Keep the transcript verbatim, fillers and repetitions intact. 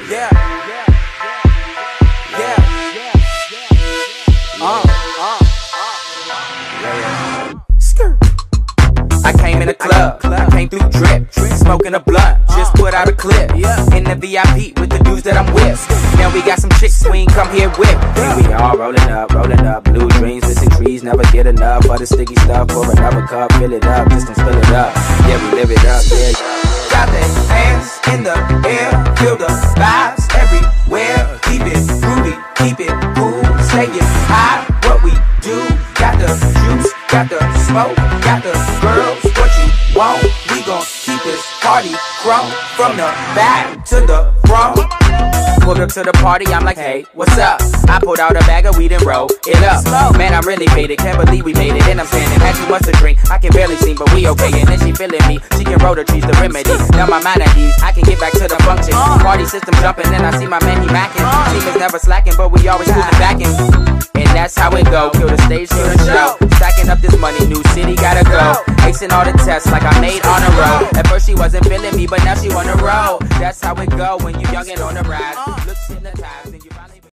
Yeah, yeah, yeah, uh, uh, yeah, yeah. Skirt. I came in the club, I came through drip, smoking a blunt, just put out a clip. In the V I P with the dudes that I'm with. Now we got some chicks we ain't come here with. And we all rolling up, rolling up, blue dreams, missing trees, never get enough of the sticky stuff. Pour another cup, fill it up, just don't spill it up. Yeah, we live it up, yeah. Got their hands in the air, feel the vibes everywhere. Keep it groovy, keep it cool, stay it high. What we do, got the juice, got the smoke, got the girls. What you want? We gon' keep this party crunk from the back to the front. Pulled up to the party, I'm like, hey, what's up? I pulled out a bag of weed and rolled it up. Man, I'm really faded, can't believe we made it. And I'm standing, had too much to drink, I can barely see, but we okay. And then she feeling me, she can roll the trees, the remedy. Now my mind at ease, I can get back to the function. Party system jumping, and I see my man, he macking. Team is never slacking, but we always moving back in. And that's how it go, kill the stage, kill the show. Stacking up this money, new city gotta go. Acing all the tests like I made on a roll. At first she wasn't feeling me, but now she wanna roll. That's how it go when you young and on the rise. Looks hypnotized and you